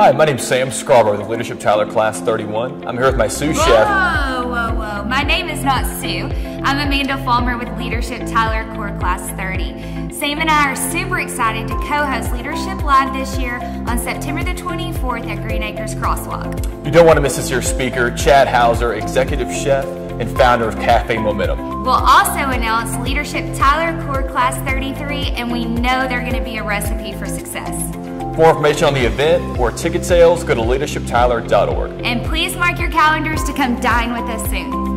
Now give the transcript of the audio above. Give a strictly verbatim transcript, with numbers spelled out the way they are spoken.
Hi, my name's Sam Scarborough with Leadership Tyler Class thirty-one. I'm here with my sous chef. Whoa, whoa, whoa. My name is not Sue. I'm Amanda Fulmer with Leadership Tyler Core Class thirty. Sam and I are super excited to co-host Leadership Live this year on September the twenty-fourth at Green Acres Crosswalk. You don't want to miss this year's speaker, Chad Hauser, Executive Chef and founder of Cafe Momentum. We'll also announce Leadership Tyler Core Class thirty-three, and we know they're going to be a recipe for success. For more information on the event or ticket sales, go to leadership tyler dot org. And please mark your calendars to come dine with us soon.